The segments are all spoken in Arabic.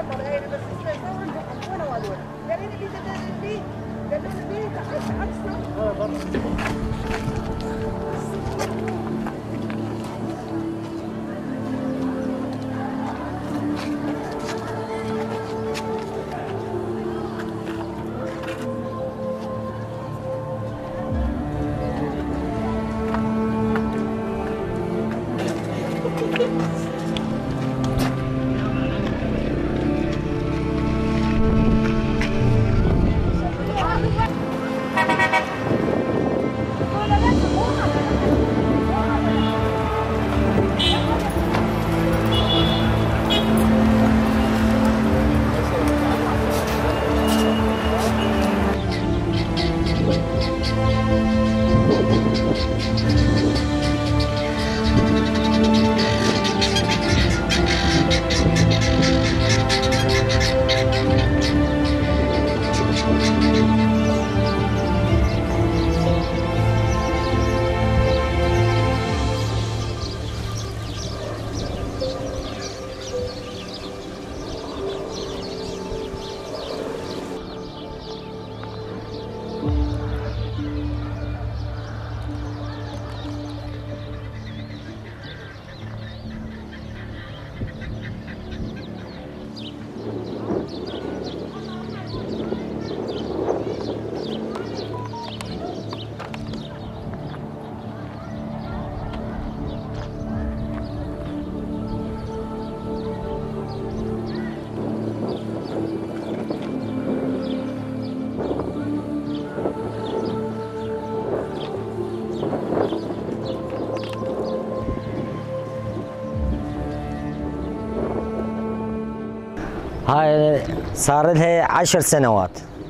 هاي صار لها 10 سنوات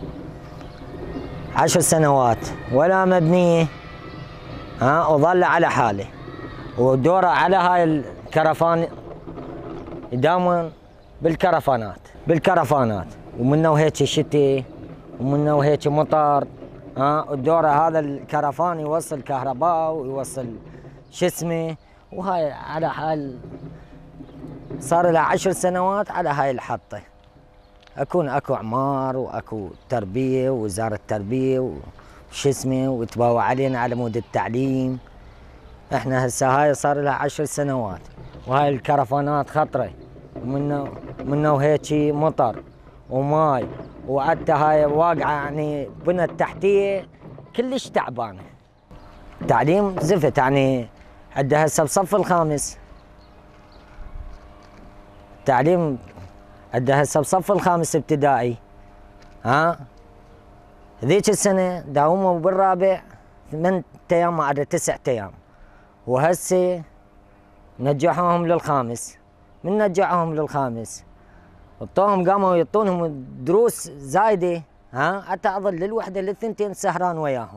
10 سنوات ولا مبنية، وظل على حاله، ودوره على هاي الكرفان يداومون بالكرفانات ومنه وهيك شتي ومنه وهيك مطر، الدوره هذا الكرفان يوصل كهرباء ويوصل شو اسمه، وهاي على حال صار لها 10 سنوات على هاي الحطة. اكو اعمار واكو تربية ووزارة التربية وش اسمه، وتباوع علينا على مود التعليم. احنا هسه هاي صار لها 10 سنوات وهاي الكرفانات خطرة، ومنه وهيك مطر وماي، وعدت هاي واقعة يعني بنى التحتية كلش تعبانة. تعليم زفت، يعني عندها هسه بصف الخامس تعليم، عندها هسه بصف الخامس ابتدائي. ذيك السنة داوموا بالرابع 8 ايام ما عدا 9 ايام، وهسه نجحوهم للخامس. من نجحوهم للخامس اعطوهم، قاموا يعطونهم دروس زايدة، حتى اظل للوحدة للثنتين سهران وياهم.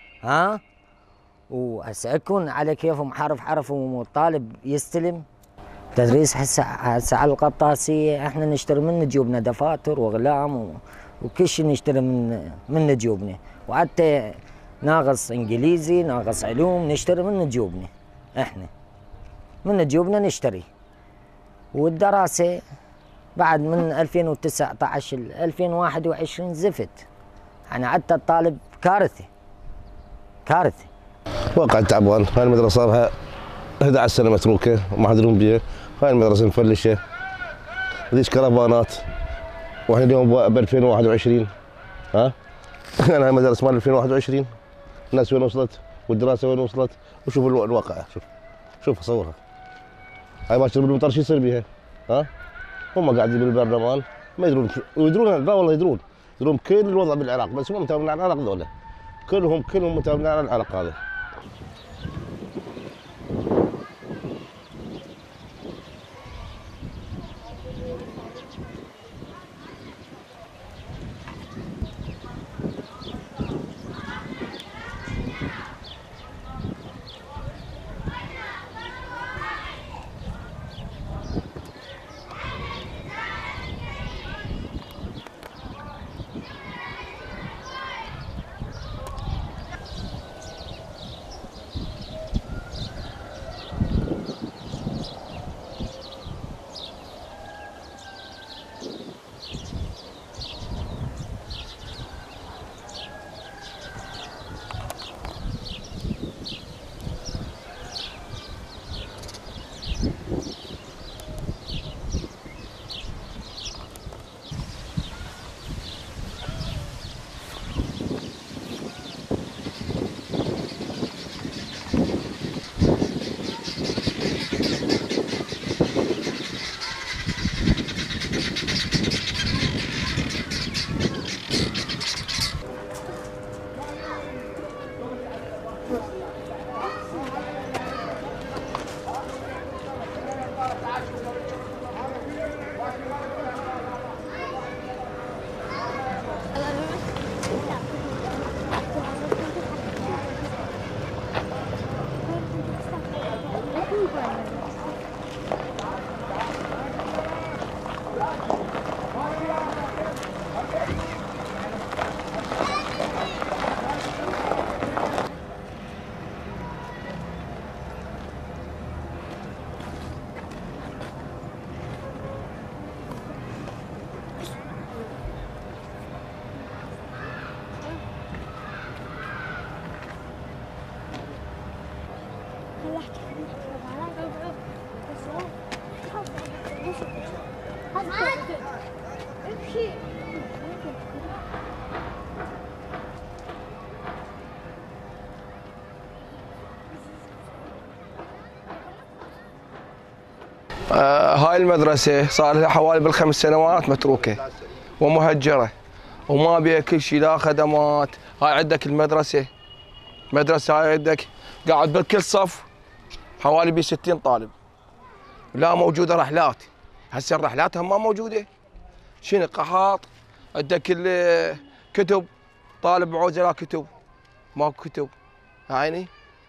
وهسه يكون على كيفهم حرف والطالب يستلم تدريس. هسه على القطاسية احنا نشتري من جيوبنا دفاتر واقلام وكل شيء نشتري من جيوبنا، وحتى ناقص انجليزي ناقص علوم نشتري من جيوبنا، احنا من جيوبنا نشتري. والدراسة بعد من 2019 ل 2021 زفت، يعني حتى الطالب كارثة. واقع تعبان. هاي المدرسة لها 11 سنة متروكة وما حد يدرون بيها. هاي المدرسة مفلشة، ذيش كرفانات، واحنا اليوم ب 2021. انا هاي المدرسة مال 2021 الناس وين وصلت والدراسة وين وصلت، وشوف الواقع. شوف صورها. هاي ما تشرب المطر شو يصير بيها؟ هم قاعدين بالبرلمان ما يدرون لا والله يدرون كل الوضع بالعراق، بس هم متابعين على العراق ذولا كلهم متابعين على العراق هذا. هاي المدرسة صار لها حوالي بال5 سنوات متروكة ومهجرة وما بيها كل شيء، لا خدمات. هاي عندك المدرسة، هاي عندك قاعد بالكل صف حوالي ب 60 طالب، لا موجودة رحلات. هسه الرحلات هم ما موجودة. شنو قحاط، عندك كتب، طالب بعوزة لا كتب، ماكو كتب. يعني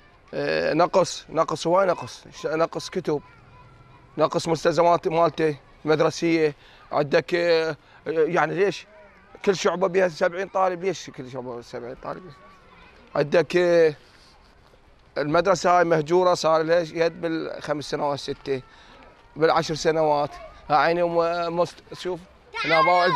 نقص هواي نقص كتب، نقص مستلزمات مالته مدرسيه. عندك يعني ليش كل شعبه بها 70 طالب؟ ليش كل شعبه 70 طالب؟ عندك المدرسه هاي مهجوره صار لها يد بال5 سنوات 6 بال10 سنوات. عيني شوف هنا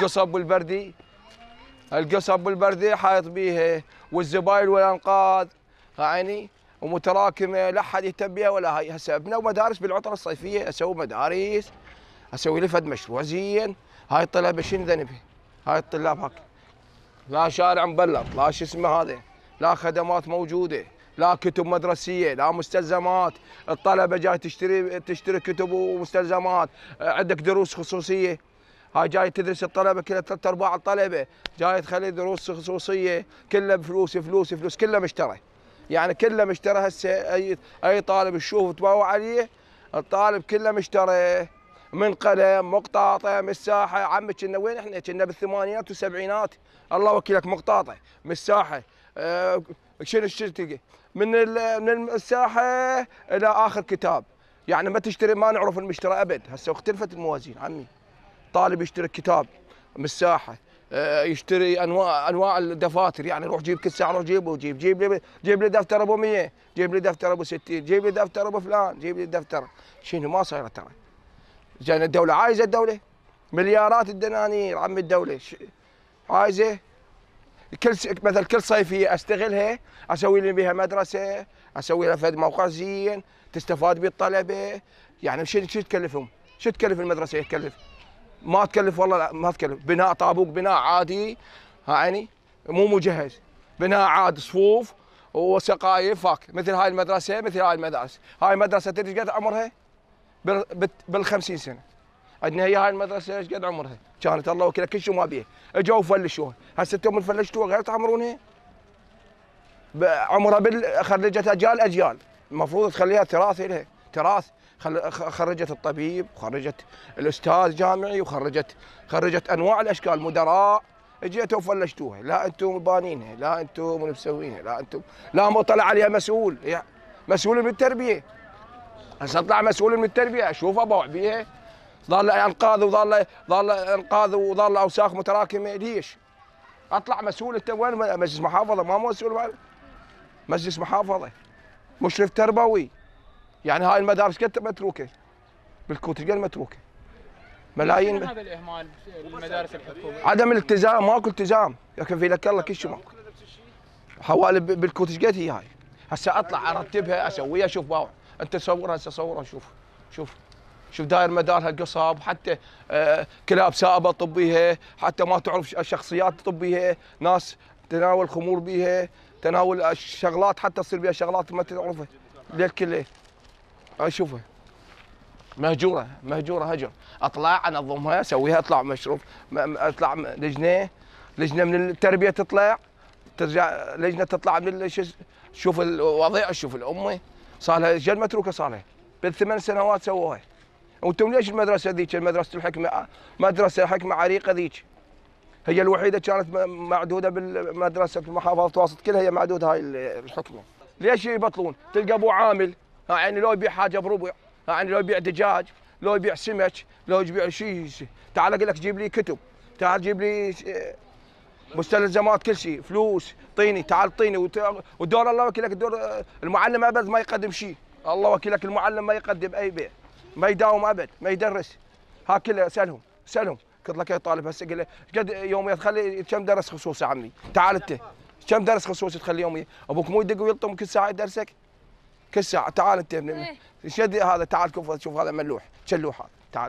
القصب والبردي حايط بيها، والزبايل والانقاض عيني ومتراكمه، لا احد يهتم بها ولا هاي. هسه ابنوا مدارس بالعطله الصيفيه، اسوي مدارس، اسوي لي فد مشروع زين. هاي الطلبه شنو ذنبها؟ هاي الطلاب هاك لا شارع مبلط، لا شو اسمه هذا، لا خدمات موجوده، لا كتب مدرسيه، لا مستلزمات. الطلبه جاي تشتري كتب ومستلزمات. عندك دروس خصوصيه، هاي جاي تدرس الطلبه كلها 3/4 الطلبه جاي تخلي دروس خصوصيه كلها بفلوس فلوس فلوس، كلها مشترى. يعني كله مشترى. هسه اي طالب تشوف تباوع عليه، الطالب كله مشترى من قلم مقطاطه من الساحه. عمي كنا وين احنا؟ كنا بالثمانينات والسبعينات، الله وكيلك مقطاطه من الساحه. شنو تلقى من الساحه الى اخر كتاب. يعني ما تشتري، ما نعرف المشترى ابد. هسه اختلفت الموازين عمي. طالب يشتري كتاب من الساحه، يشتري انواع الدفاتر. يعني روح جيب كل ساعه، روح جيب لي دفتر ابو 100، جيب لي دفتر ابو 60، جيب لي دفتر ابو فلان، جيب لي دفتر. شنو ما صايره ترى. زين الدوله عايزه، الدوله مليارات الدنانير عمي. الدوله عايزه مثل كل صيفيه استغلها، اسوي لي بها مدرسه، اسوي لها فد موقع زين تستفاد به الطلبه. يعني شو تكلفهم؟ شو تكلف المدرسه؟ تكلف ما تكلف والله، لا ما تكلف. بناء طابوق، بناء عادي يعني مو مجهز، بناء عادي صفوف وسقايف فاك. مثل هاي المدرسه، مثل هاي المدارس. هاي المدرسه تدري ايش قد عمرها؟ بال50 سنه. عندنا هاي المدرسه ايش قد عمرها؟ كانت الله وكيلك كل شيء ما بيها، اجوا وفلشوها. هسه انتم فلشتوها غير تعمرونها. عمرها خرجت اجيال. المفروض تخليها تراث لها، تراث. خرجت الطبيب، وخرجت الاستاذ جامعي، خرجت انواع الاشكال مدراء. اجيتوا وفلشتوها. لا انتم بانينها، لا انتم مسوينها، لا انتم، لا مو طلع عليها مسؤول، يعني مسؤول من التربيه. هسه اطلع مسؤول من التربيه، اشوف ابوع بيها. ظل انقاذ وظل اوساخ متراكمه. ليش؟ اطلع مسؤول. انت وين مجلس محافظه؟ ما مسؤول مجلس محافظه، مشرف تربوي. يعني هاي المدارس قد متروكه بالكوت، قد متروكه ملايين. هذا الاهمال المدارس الحكوميه، عدم الالتزام، ماكو التزام. يكفي في لك الله كل شيء ماكو. حوالي بالكوت قد هي هاي. هسه اطلع ارتبها اسويها. شوف باوع انت صورها، هسه صورها. شوف داير مدارها القصب. حتى كلاب سائبه طبيها، حتى ما تعرف شخصيات طبيها، ناس تناول خمور بيها، تناول الشغلات حتى تصير بها شغلات ما تعرفها. ليل كله اشوفها مهجوره هجر. اطلع انظمها، اسويها، اطلع مشروف، اطلع لجنه من التربيه، ترجع لجنه تطلع من شوف الوضيعه. شوف الامه صار لها جد متروكه، صار لها بال8 سنوات سووها. وانتم ليش المدرسه ذيك، مدرسه الحكمه، مدرسه الحكمه عريقه ذيك، هي الوحيده كانت معدوده بالمدرسه المحافظه واسط كلها هي معدوده هاي الحكمه. ليش يبطلون؟ تلقى ابو عامل يعني لو يبيع حاجه بربع، يعني لو يبيع دجاج، لو يبيع سمك، لو يبيع شيء. تعال اقول لك جيب لي كتب، تعال جيب لي مستلزمات، كل شيء، فلوس، طيني، تعال طيني. والدور الله وكيلك الدور المعلم ابد ما يقدم شيء. الله وكيلك المعلم ما يقدم اي بيع، ما يداوم ابد، ما يدرس. ها كله سالهم قلت لك يا طالب هسه قل قد يوميا تخلي كم درس خصوصي عمي؟ تعال انت كم درس خصوصي تخلي يوميا؟ ابوك مو يدق ويلطم كل ساعه يدرسك؟ كل ساعه. تعال انت شد هذا، تعال شوف هذا ملوح، شلوح هذا، تعال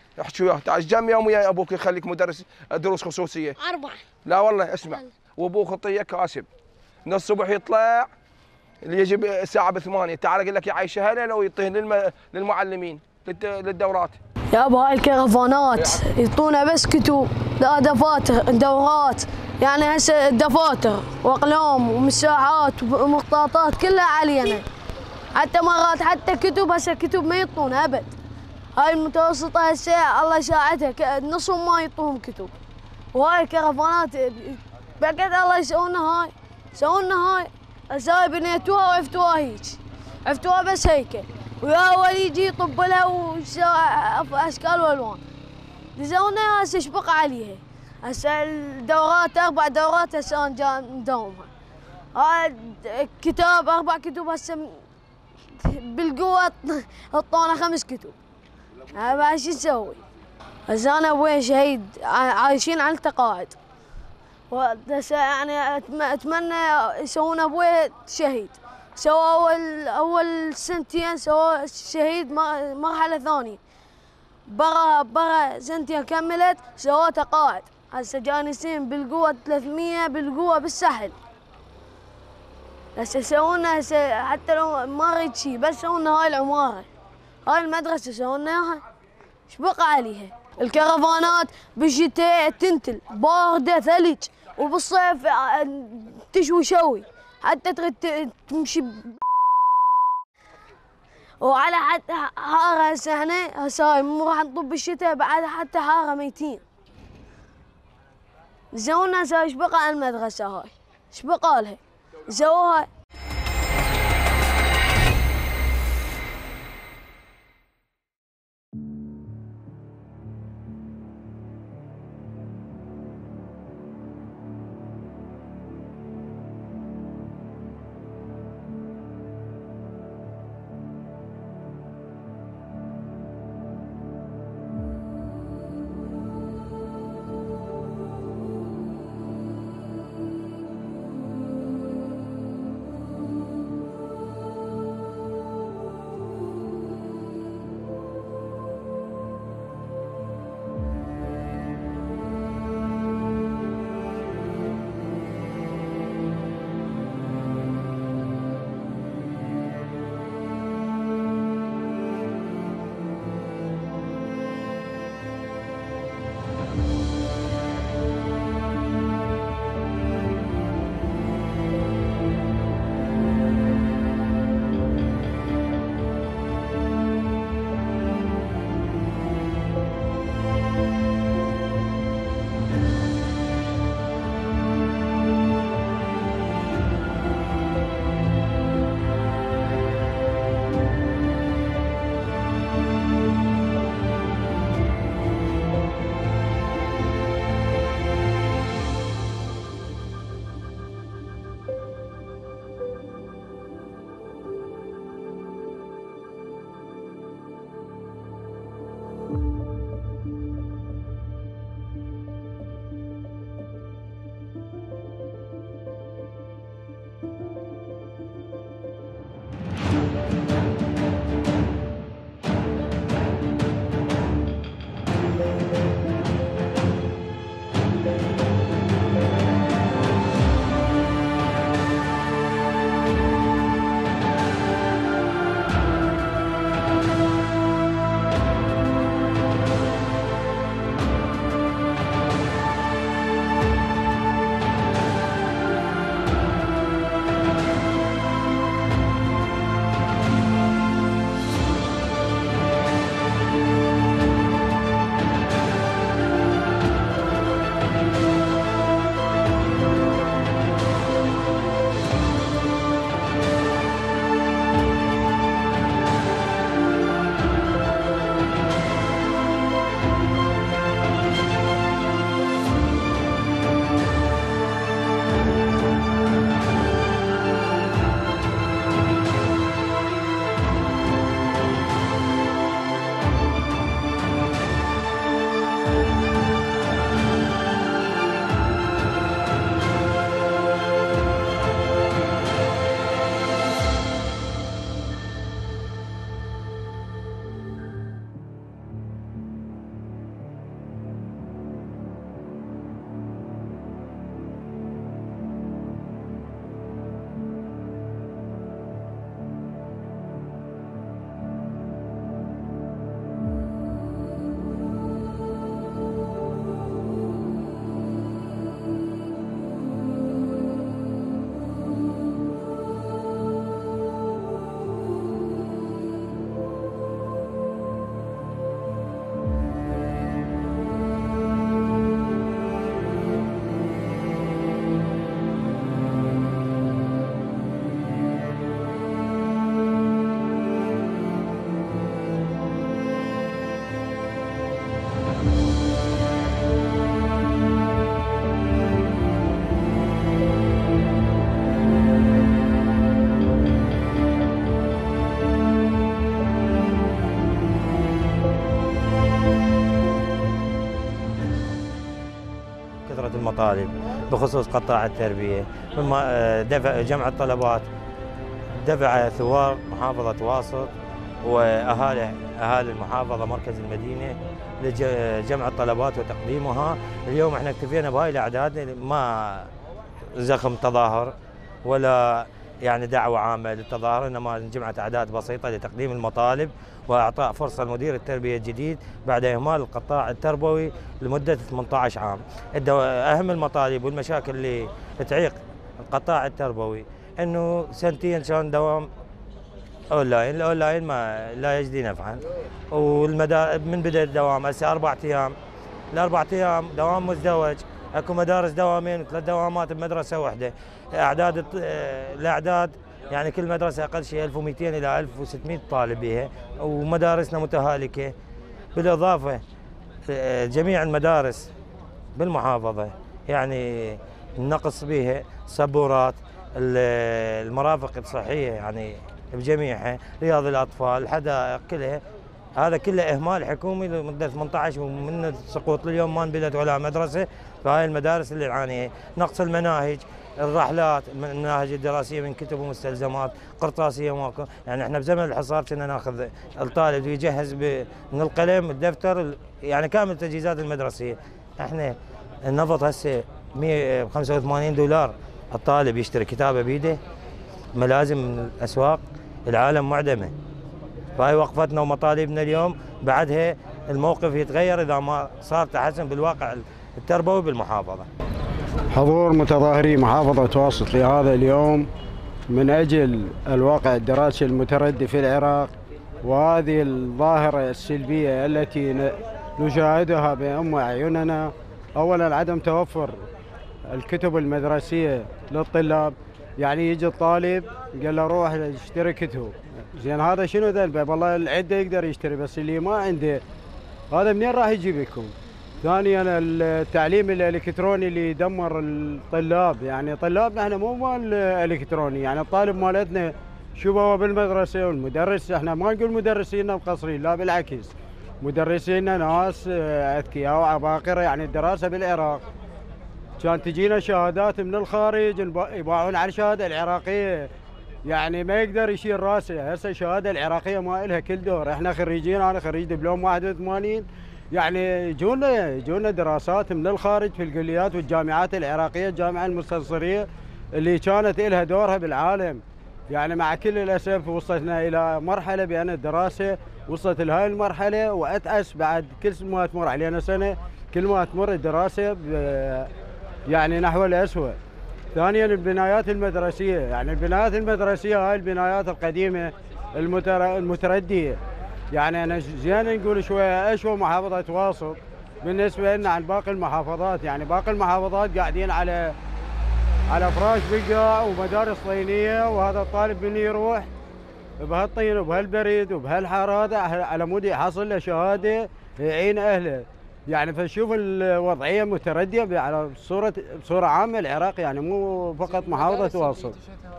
احكي وياه. تعال كم يوم ويا ابوك يخليك مدرس دروس خصوصيه؟ 4. لا والله اسمع، وابوك يعطيه كاسب من الصبح يطلع اللي يجي الساعه ب8، تعال اقول لك يعيشه هلا لو يعطيه للمعلمين للدورات. يابا هاي الكرفانات يعطونا بس كتب، لا دفاتر دورات، يعني هسه دفاتر واقلام ومساحات ومخطوطات كلها علينا. حتى مرات حتى كتب هسه كتب ما يعطونا ابد. هاي المتوسطة هسه الله يساعدها نصهم ما يعطوهم كتب. وهاي الكرفانات بقت الله يسوونها هاي هسه بنيتوها وعفتوها هيك، عفتوها بس هيك، ويا اول يجي يطب لها اشكال والوان. يسوونها هسه ايش بقى عليها؟ هسه الدورات 4 دورات هسه انا نداومها. هاي كتاب 4 كتب هسه بالقوة حطونا 5 كتب. هذا شو نسوي؟ هسه انا ابوي شهيد عايشين على التقاعد. يعني اتمنى يسوون ابوي شهيد. سووا اول سنتين سووا شهيد مرحلة ثانية. برا سنتين كملت سووا تقاعد. هسه جانسين بالقوة 300 بالقوة بالسهل. هسه يسوونا هسه حتى لو ما اريد شيء بس يسوونا هاي العمارة. هاي المدرسة يسوونا اياها. ايش بقى عليها؟ الكرفانات بالشتاء تنتل باردة ثلج، وبالصيف تشوي شوي حتى تريد تمشي وعلى حتى حارة هسه احنا هسه مو راح نطب بالشتاء بعد حتى حارة ميتين. يسوونا هسه ايش بقى على المدرسة هاي؟ ايش بقى لها؟ يسووها كافة المطالب بخصوص قطاع التربية، دفع جمع الطلبات، دفع ثوار محافظة واسط وأهالي المحافظة مركز المدينة لجمع الطلبات وتقديمها. اليوم احنا اكتفينا بهاي الأعداد، ما زخم تظاهر ولا يعني دعوة عامة للتظاهر، إنما جمعت أعداد بسيطة لتقديم المطالب وإعطاء فرصة لمدير التربية الجديد بعد إهمال القطاع التربوي لمدة 18 عام. أهم المطالب والمشاكل اللي تعيق القطاع التربوي إنه سنتين كان دوام أونلاين، الأونلاين ما لا يجدي نفعا، من بدأ الدوام هسه 4 أيام، ال4 أيام دوام مزدوج، اكو مدارس دوامين و3 دوامات بمدرسة واحدة. الأعداد يعني كل مدرسة أقل شيء 1200 إلى 1600 طالب بها، ومدارسنا متهالكة. بالإضافة جميع المدارس بالمحافظة يعني النقص بها، سبورات، المرافق الصحية يعني بجميعها، رياض الأطفال، الحدائق، كلها هذا كله إهمال حكومي لمدة 18، ومن السقوط لليوم ما انبنت ولا مدرسة. فهاي المدارس اللي نعانيها، نقص المناهج، الرحلات، المناهج الدراسية من كتب ومستلزمات قرطاسية ماكو. يعني احنا بزمن الحصار كنا ناخذ الطالب يجهز من القلم الدفتر يعني كامل التجهيزات المدرسية. احنا النفط هسه 185 دولار الطالب يشتري كتابه بيده، ملازم من الاسواق، العالم معدمه. فهي وقفتنا ومطالبنا اليوم، بعدها الموقف يتغير اذا ما صار تحسن بالواقع التربوي بالمحافظه. حضور متظاهري محافظه واسط لهذا اليوم من اجل الواقع الدراسي المتردي في العراق، وهذه الظاهره السلبيه التي نشاهدها بأم أعيننا. اولا عدم توفر الكتب المدرسيه للطلاب، يعني يجي الطالب قال له روح اشتري كتب، زين هذا شنو ذنبه؟ والله العده يقدر يشتري، بس اللي ما عنده هذا منين راح يجيب لكم؟ ثانيا التعليم الالكتروني اللي يدمر الطلاب، يعني طلابنا احنا مو مال الكتروني، يعني الطالب مالتنا شوف هو بالمدرسه والمدرس، احنا ما نقول مدرسينا مقصرين، لا بالعكس، مدرسينا ناس اذكياء وعباقره. يعني الدراسه بالعراق كان تجينا شهادات من الخارج يباعون على الشهاده العراقيه، يعني ما يقدر يشيل راسه. هسه الشهاده العراقيه ما لها كل دور. احنا خريجين، انا خريج دبلوم 81، يعني يجونا دراسات من الخارج في الكليات والجامعات العراقيه، الجامعه المستنصريه اللي كانت لها دورها بالعالم. يعني مع كل الاسف وصلنا الى مرحله بان الدراسه وصلت لهاي المرحله، واتأس بعد كل ما تمر علينا سنه، كل ما تمر الدراسه يعني نحو الأسوأ. ثانيا البنايات المدرسيه، يعني البنايات المدرسيه هاي البنايات القديمه المترديه، يعني انا زين نقول شويه اشوى محافظه واسط بالنسبه لنا عن باقي المحافظات. يعني باقي المحافظات قاعدين على فراش بقع ومدارس طينيه، وهذا الطالب من يروح بهالطين وبهالبريد وبهالحر هذا على مود يحصل له شهاده يعين اهله. يعني فنشوف الوضعيه مترديه على بصوره عامه العراق، يعني مو فقط محافظه واسط.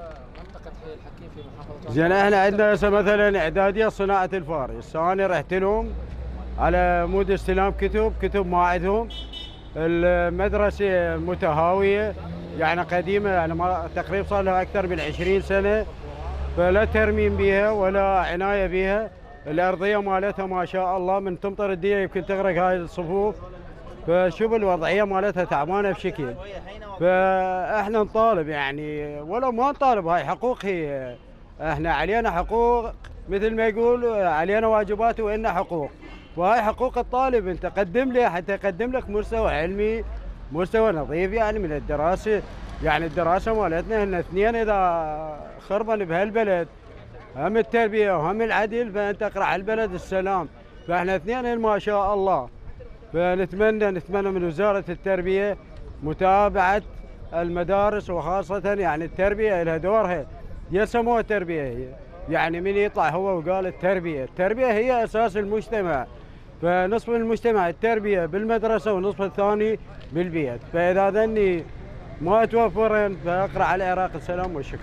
زين احنا عندنا هسه مثلا اعداديه صناعه الفارس، انا رحت لهم على مود استلام كتب ما عندهم. المدرسه متهاويه، يعني قديمه، يعني ما تقريبا صار لها اكثر من 20 سنه، فلا ترميم بها ولا عنايه بها. الارضيه مالتها ما شاء الله من تمطر الدنيا يمكن تغرق هاي الصفوف. فشوف الوضعيه مالتها تعبانه بشكل. فاحنا نطالب، يعني ولا ما نطالب، هاي حقوق، هي احنا علينا حقوق، مثل ما يقول علينا واجبات وإلنا حقوق، وهاي حقوق الطالب. انت قدم لي حتى يقدم لك مستوى علمي، مستوى نظيف يعني من الدراسه. يعني الدراسه مالتنا هن اثنين اذا خربن بهالبلد، هم التربيه وهم العدل، فانت اقرا البلد السلام. فاحنا اثنين ما شاء الله. فنتمنى من وزاره التربيه متابعه المدارس، وخاصه يعني التربيه لها دورها. يسموها تربيه هي، يعني من يطلع هو وقال التربيه هي اساس المجتمع. فنصف المجتمع التربيه بالمدرسه، والنصف الثاني بالبيت. فاذا ذني ما توفرن فاقرا على العراق السلام والشكر.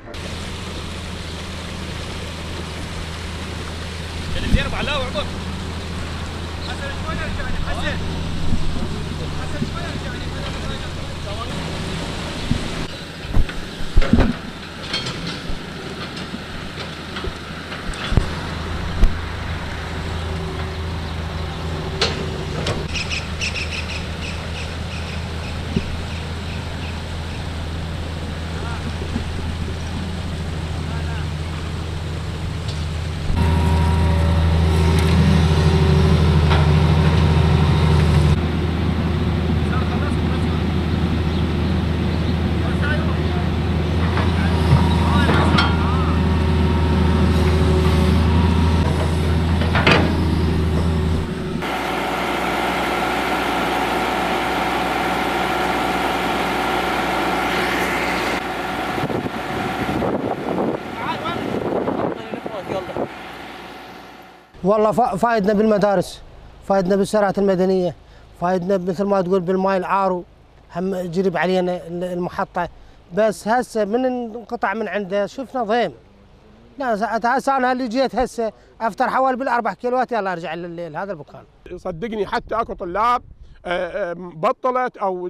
والله فايدنا بالمدارس، فايدنا بالسيارات المدنيه، فايدنا مثل ما تقول بالماي العارو، هم جرب علينا المحطه. بس هسه من انقطع من عنده شفنا ضيم. لا هسه انا اللي جيت هسه افتر حوالي بالاربع كيلوات يلا ارجع لهذا المكان. صدقني حتى اكو طلاب بطلت او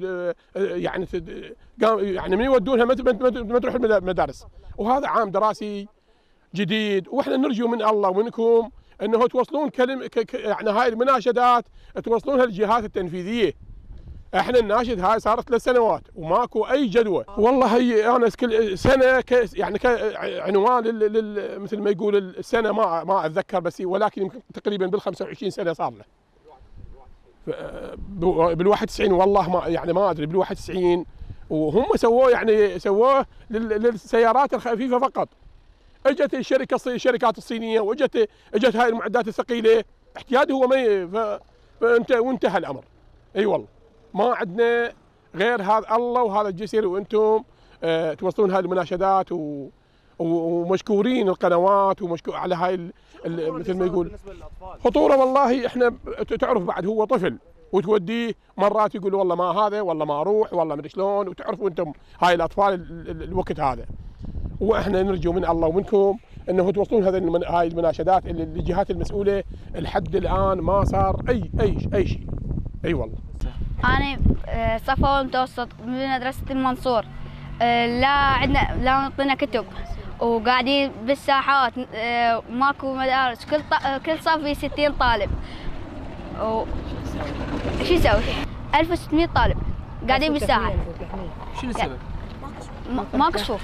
يعني من يودونها ما تروح المدارس، وهذا عام دراسي جديد، واحنا نرجو من الله ومنكم انه توصلون يعني هاي المناشدات توصلونها للجهات التنفيذيه. احنا الناشد هاي صارت 3 سنوات وماكو اي جدوى، والله هي انا كل سنه يعني عنوان مثل ما يقول السنه ما اتذكر، بس ولكن يمكن تقريبا بال 25 سنه صار له. بال 91 والله ما ادري بال 91، وهم سووه للسيارات الخفيفه فقط. اجت الشركات الصينيه واجت هاي المعدات الثقيله، احتياجه هو وانتهى الامر. اي والله ما عندنا غير هذا الله وهذا الجسر، وانتم توصلون هذه المناشدات ومشكورين القنوات ومشكور على هاي مثل ما يقول خطوره. والله احنا تعرف بعد هو طفل وتوديه مرات يقول والله ما هذا والله ما اروح والله ما ادري شلون، وتعرفوا انتم هاي الاطفال الوقت هذا. واحنا نرجو من الله ومنكم انه توصلون هاي المناشدات للجهات المسؤوله. لحد الان ما صار اي شيء. اي والله. انا صف اول متوسط بمدرسه المنصور، لا نعطينا كتب وقاعدين بالساحات، ماكو مدارس، كل صف فيه 60 طالب. شو يسوي؟ 1600 طالب قاعدين بالساحات. شنو السبب؟ ماكو صفوف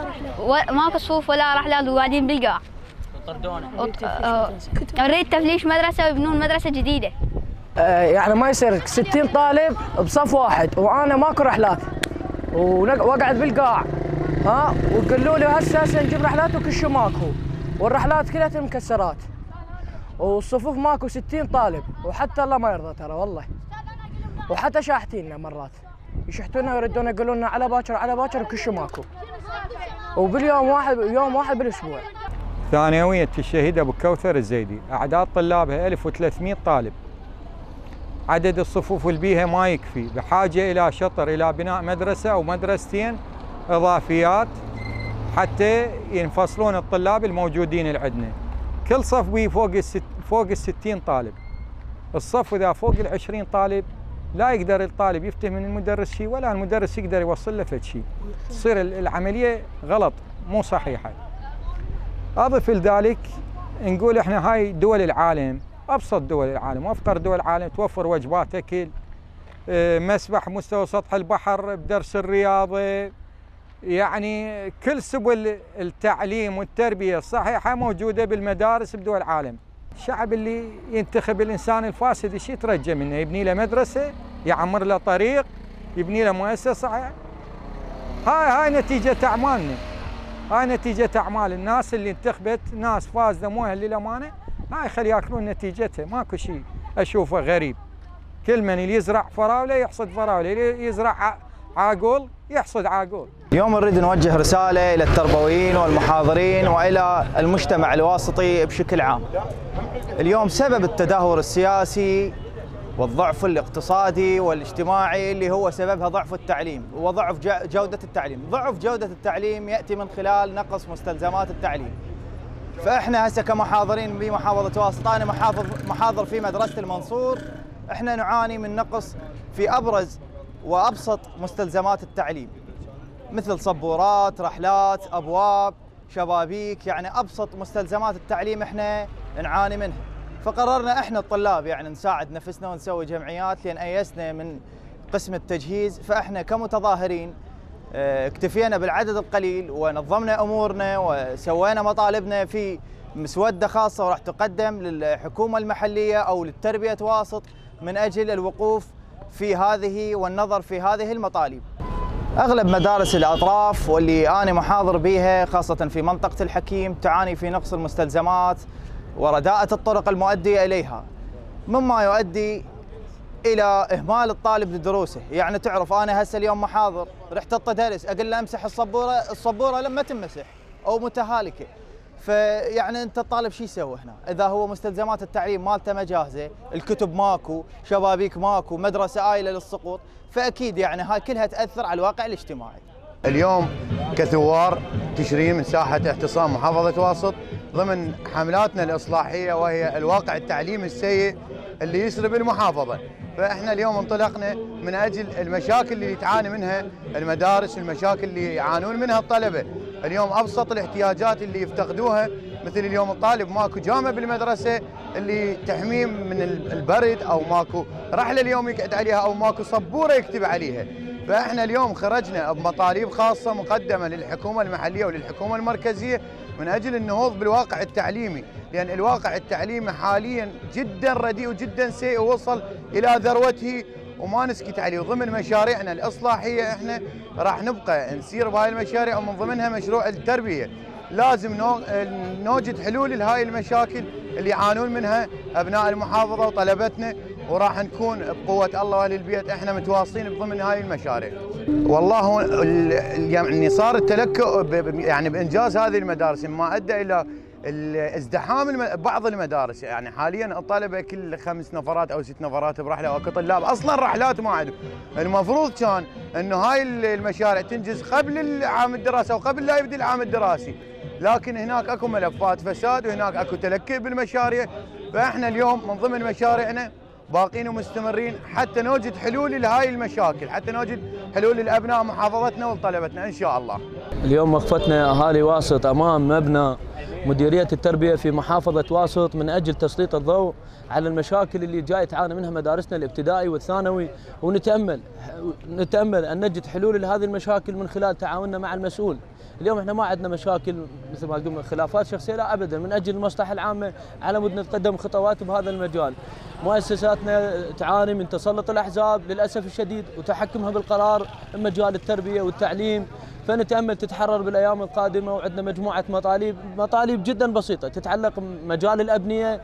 ولا رحلات وقاعدين بالقاع. طردونا. نريد تفليش مدرسه ويبنون مدرسه جديده. يعني ما يصير 60 طالب بصف واحد وانا ماكو رحلات واقعد بالقاع، وقالوا لي هسه نجيب رحلات وكل شيء ماكو، والرحلات كلها مكسرات والصفوف ماكو 60 طالب، وحتى الله ما يرضى ترى والله. وحتى شاحتينا مرات يشحتونا ويردون يقولون لنا على باكر وكل شيء ماكو، وباليوم يوم واحد بالاسبوع. ثانوية الشهيد ابو كوثر الزيدي، اعداد طلابها 1300 طالب. عدد الصفوف اللي بيها ما يكفي، بحاجه الى شطر، الى بناء مدرسه او مدرستين اضافيات حتى ينفصلون الطلاب الموجودين اللي عندنا. كل صف بيه فوق ال 60 طالب. الصف اذا فوق ال 20 طالب لا يقدر الطالب يفتهم من المدرس شيء ولا المدرس يقدر يوصل له فد شيء. تصير العمليه غلط مو صحيحه. اضف لذلك نقول احنا هاي دول العالم، ابسط دول العالم وافقر دول العالم توفر وجبات اكل، مسبح مستوى سطح البحر بدرس الرياضه، يعني كل سبل التعليم والتربيه الصحيحه موجوده بالمدارس بدول العالم. الشعب اللي ينتخب الانسان الفاسد ايش يترجى منه؟ يبني له مدرسه، يعمر له طريق، يبني له مؤسسه. هاي نتيجه اعمالنا، هاي نتيجه اعمال الناس اللي انتخبت، ناس فاسده مو اهل الامانه. هاي خلي ياكلون نتيجتها، ماكو شيء اشوفه غريب. كل من اللي يزرع فراوله يحصد فراوله، اللي يزرع عاقول يحصد عاقول. اليوم نريد نوجه رساله الى التربويين والمحاضرين والى المجتمع الواسطي بشكل عام. اليوم سبب التدهور السياسي والضعف الاقتصادي والاجتماعي اللي هو سببها ضعف التعليم وضعف جوده التعليم. ضعف جوده التعليم ياتي من خلال نقص مستلزمات التعليم. فاحنا هسه كمحاضرين بمحافظه واسط، انا محاضر في مدرسه المنصور، احنا نعاني من نقص في ابرز وابسط مستلزمات التعليم، مثل صبورات، رحلات، ابواب، شبابيك، يعني ابسط مستلزمات التعليم احنا نعاني منها. فقررنا احنا الطلاب يعني نساعد نفسنا ونسوي جمعيات، لان ايسنا من قسم التجهيز. فاحنا كمتظاهرين اكتفينا بالعدد القليل ونظمنا امورنا وسوينا مطالبنا في مسوده خاصه وراح تقدم للحكومه المحليه او للتربيه واسط من اجل الوقوف في هذه والنظر في هذه المطالب. اغلب مدارس الاطراف واللي انا محاضر بها خاصه في منطقه الحكيم تعاني في نقص المستلزمات ورداءة الطرق المؤديه اليها، مما يؤدي الى اهمال الطالب لدروسه. يعني تعرف انا هسه اليوم محاضر، رحت الطدرس اقول له امسح الصبوره لما تمسح او متهالكه. فيعني انت الطالب شو يسوي هنا؟ اذا هو مستلزمات التعليم مالته ما جاهزه، الكتب ماكو، شبابيك ماكو، مدرسه آيله للسقوط، فاكيد يعني هاي كلها تاثر على الواقع الاجتماعي. اليوم كثوار تشرين من ساحه اعتصام محافظه واسط ضمن حملاتنا الاصلاحيه وهي الواقع التعليمي السيء اللي يسرب المحافظه، فاحنا اليوم انطلقنا من اجل المشاكل اللي تعاني منها المدارس، المشاكل اللي يعانون منها الطلبه، اليوم ابسط الاحتياجات اللي يفتقدوها مثل اليوم الطالب ماكو جامه بالمدرسه اللي تحميه من البرد او ماكو رحله اليوم يقعد عليها او ماكو سبوره يكتب عليها، فاحنا اليوم خرجنا بمطالب خاصه مقدمه للحكومه المحليه وللحكومه المركزيه من اجل النهوض بالواقع التعليمي، لان الواقع التعليمي حاليا جدا رديء وجدا سيء ووصل الى ذروته وما نسكت عليه، وضمن مشاريعنا الاصلاحيه احنا راح نبقى نسير بهاي المشاريع ومن ضمنها مشروع التربيه، لازم نوجد حلول لهاي المشاكل اللي يعانون منها ابناء المحافظه وطلبتنا، وراح نكون بقوه الله واهل البيت احنا متواصلين ضمن هاي المشاريع. والله يعني صار التلكؤ يعني بانجاز هذه المدارس ما ادى الى ازدحام بعض المدارس، يعني حاليا الطلبه كل 5 نفرات او 6 نفرات برحله، واكو طلاب اصلا رحلات ما عندهم. المفروض كان انه هاي المشاريع تنجز قبل العام الدراسي او قبل لا يبدا العام الدراسي، لكن هناك اكو ملفات فساد وهناك اكو تلكؤ بالمشاريع، فاحنا اليوم من ضمن مشاريعنا باقين ومستمرين حتى نوجد حلول لهاي المشاكل، حتى نوجد حلول لابناء محافظتنا وطلبتنا ان شاء الله. اليوم وقفتنا اهالي واسط امام مبنى مديريه التربيه في محافظه واسط من اجل تسليط الضوء على المشاكل اللي جاي تعاني منها مدارسنا الابتدائي والثانوي، ونتامل ان نجد حلول لهذه المشاكل من خلال تعاوننا مع المسؤول. اليوم احنا ما عندنا مشاكل مثل ما قلنا خلافات شخصيه، لا ابدا، من اجل المصلحه العامه على مود نتقدم خطوات بهذا المجال. مؤسساتنا تعاني من تسلط الاحزاب للاسف الشديد وتحكمها بالقرار بمجال التربيه والتعليم، فنتامل تتحرر بالايام القادمه، وعندنا مجموعه مطالب جدا بسيطه تتعلق بمجال الابنيه،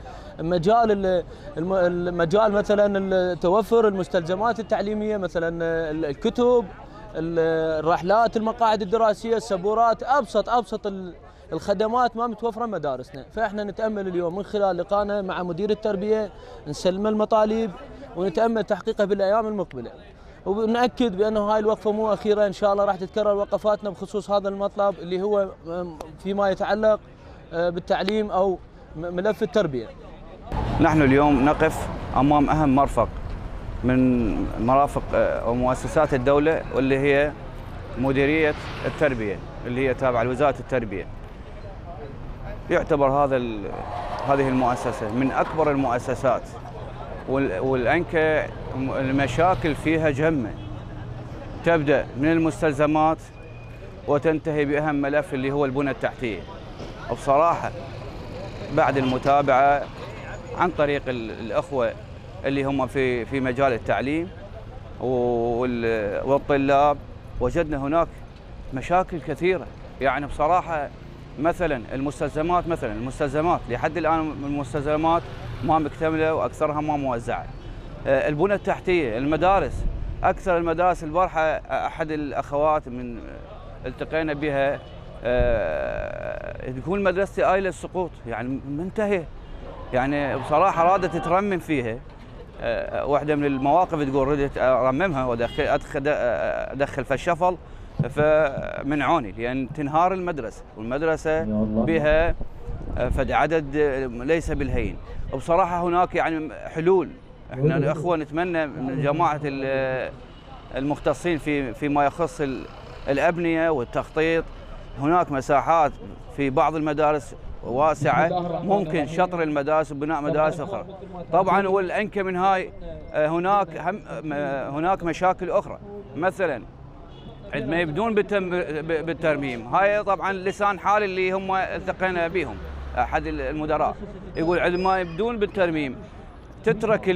مجال مثلا توفر المستلزمات التعليميه مثلا الكتب، الرحلات، المقاعد الدراسيه، السبورات، ابسط الخدمات ما متوفره مدارسنا، فاحنا نتامل اليوم من خلال لقائنا مع مدير التربيه نسلم المطالب ونتامل تحقيقها بالايام المقبله. ونأكد بأنه هاي الوقفة مو أخيرة، إن شاء الله راح تتكرر وقفاتنا بخصوص هذا المطلب اللي هو فيما يتعلق بالتعليم أو ملف التربية. نحن اليوم نقف أمام أهم مرفق من مرافق ومؤسسات الدولة، واللي هي مديرية التربية اللي هي تابعة لوزارة التربية. يعتبر هذه المؤسسة من أكبر المؤسسات، والأنكى المشاكل فيها جمة، تبدأ من المستلزمات وتنتهي بأهم ملف اللي هو البنى التحتية. وبصراحة بعد المتابعة عن طريق الأخوة اللي هم في مجال التعليم والطلاب، وجدنا هناك مشاكل كثيرة. يعني بصراحة مثلا المستلزمات لحد الآن المستلزمات ما مكتملة وأكثرها ما موزعة. البنى التحتية، المدارس، أكثر المدارس البارحة أحد الأخوات من التقينا بها تقول مدرستي آيلة السقوط، يعني منتهية، يعني بصراحة رادت ترمم فيها. واحدة من المواقف تقول ردت أرممها وأدخل في الشفل فمنعوني لأن تنهار المدرسة، والمدرسة بها فد عدد ليس بالهين. وبصراحة هناك يعني حلول، احنا الأخوة نتمنى من جماعة المختصين فيما يخص الأبنية والتخطيط. هناك مساحات في بعض المدارس واسعة، ممكن شطر المدارس وبناء مدارس أخرى. طبعا والأنكى من هاي هناك مشاكل أخرى، مثلا عندما يبدون بالترميم، هاي طبعا لسان حال اللي هم التقينا بهم احد المدراء يقول عندما يبدون بالترميم تترك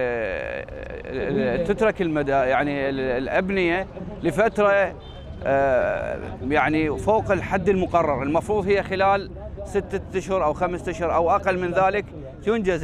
يعني الابنيه لفتره يعني فوق الحد المقرر، المفروض هي خلال 6 أشهر او 5 أشهر او اقل من ذلك ينجز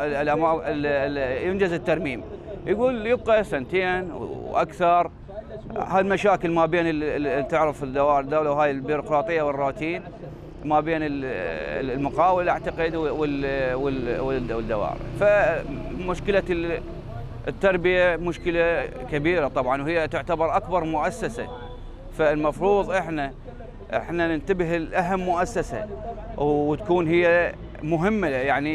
ينجز الترميم. يقول يبقى 2 واكثر. هالمشاكل ما بين تعرف الدوائر الدوله وهاي البيروقراطيه والروتين، ما بين المقاول اعتقد والدوائر. فمشكله التربيه مشكله كبيره طبعا، وهي تعتبر اكبر مؤسسه. فالمفروض احنا ننتبه لاهم مؤسسه وتكون هي مهمه،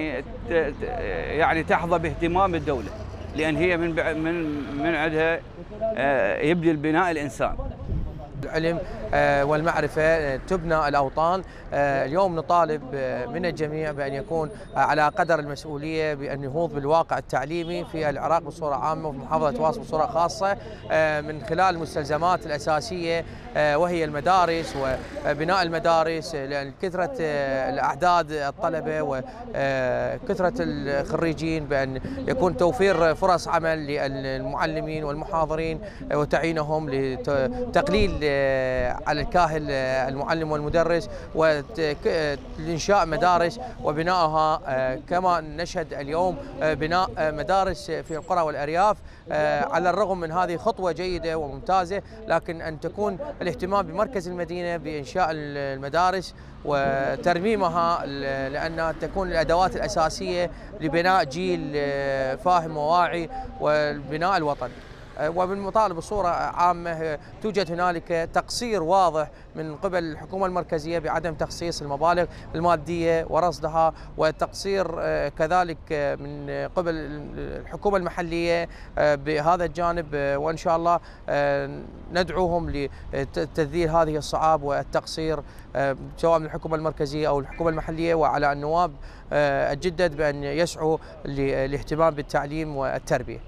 يعني تحظى باهتمام الدوله، لان هي من عندها يبدي البناء الانسان. العلم والمعرفة تبنى الأوطان. اليوم نطالب من الجميع بأن يكون على قدر المسؤولية بأن يخوض بالواقع التعليمي في العراق بصورة عامة وفي محافظة واصل بصورة خاصة من خلال المستلزمات الأساسية وهي المدارس وبناء المدارس، لأن كثرة الأعداد الطلبة وكثرة الخريجين بأن يكون توفير فرص عمل للمعلمين والمحاضرين وتعيينهم لتقليل على الكاهل المعلم والمدرس، وإنشاء مدارس وبنائها. كما نشهد اليوم بناء مدارس في القرى والأرياف، على الرغم من هذه خطوة جيدة وممتازة، لكن أن تكون الاهتمام بمركز المدينة بإنشاء المدارس وترميمها، لأنها تكون الأدوات الأساسية لبناء جيل فاهم وواعي وبناء الوطن. وبالمطالب بصورة عامة توجد هنالك تقصير واضح من قبل الحكومة المركزية بعدم تخصيص المبالغ المادية ورصدها، وتقصير كذلك من قبل الحكومة المحلية بهذا الجانب، وإن شاء الله ندعوهم لتذليل هذه الصعاب والتقصير سواء من الحكومة المركزية أو الحكومة المحلية، وعلى النواب أجدد بأن يسعوا للاهتمام بالتعليم والتربية.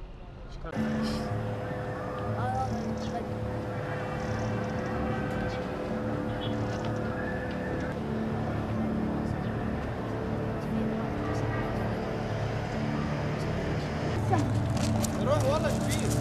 روح والله شبيه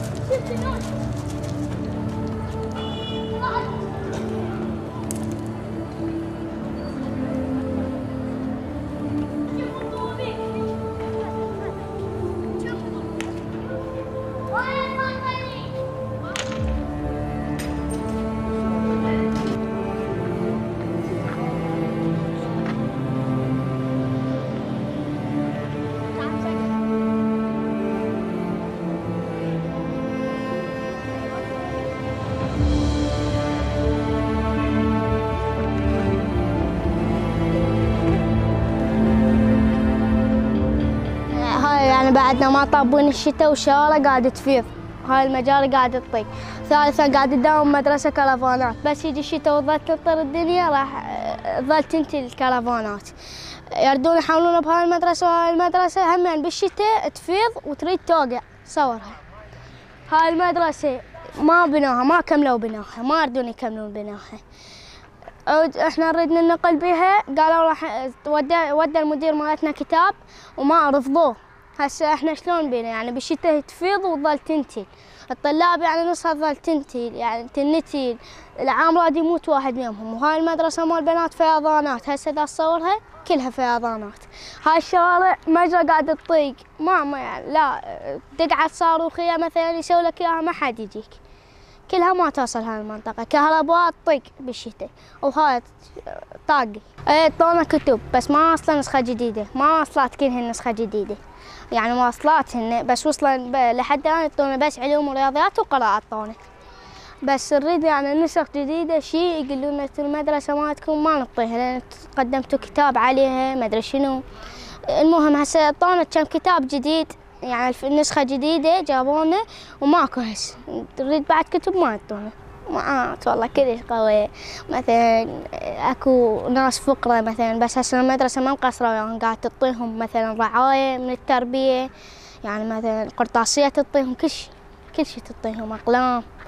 بعدنا ما طابون الشتاء والشوارع قاعدة تفيض، هاي المجاري قاعدة تطيق. ثالثا قاعد تداوم مدرسة كرفانات، بس يجي الشتاء وظل تمطر الدنيا راح تظل تنتهي الكرفانات. يردون يحاولون بهاي المدرسة وهاي المدرسة هم بالشتاء تفيض وتريد توقع صورها. هاي المدرسة ما بنوها، ما كملوا بناها، ما يردون يكملون بناها. احنا نريد ننقل بها، قالوا راح ودى المدير مالتنا كتاب وما رفضوه. هسه احنا شلون بينا يعني بالشتاء تفيض وتظل تنتهي، الطلاب يعني نصها تظل تنتهي يعني تنتهي، العام راد يموت واحد منهم. وهاي المدرسة مال بنات فيضانات، هسه دا تصورها كلها فيضانات. هاي الشوارع مجرى قاعدة تطيق، ما يعني لا تقعد صاروخية مثلا يسوي لك اياها ما حد يجيك، كلها ما توصل هاي المنطقة. كهرباء تطيق بالشتاء وهاي طاقي. اعطونا كتب بس ما وصلت نسخة جديدة، ما وصلت كلهن نسخة جديدة، يعني مواصلاتهن بس وصلن لحد الآن يعطونا بس علوم ورياضيات وقراءة طونة. بس نريد يعني نسخ جديدة شيء يقولوا لنا المدرسة مالتكم ما نعطيها لأن قدمتوا كتاب عليها ما أدري شنو. المهم هسه عطونا كم كتاب جديد يعني نسخة جديدة جابونا وماكو هسه، نريد بعد كتب ما يعطونا. والله كلش قوي، مثلا اكو ناس فقراء مثلا بس هسه المدرسة ما مقصرة وياهم، قاعد تعطيهم مثلا رعاية من التربية، يعني مثلا قرطاسية تعطيهم كل شيء تعطيهم، أقلام.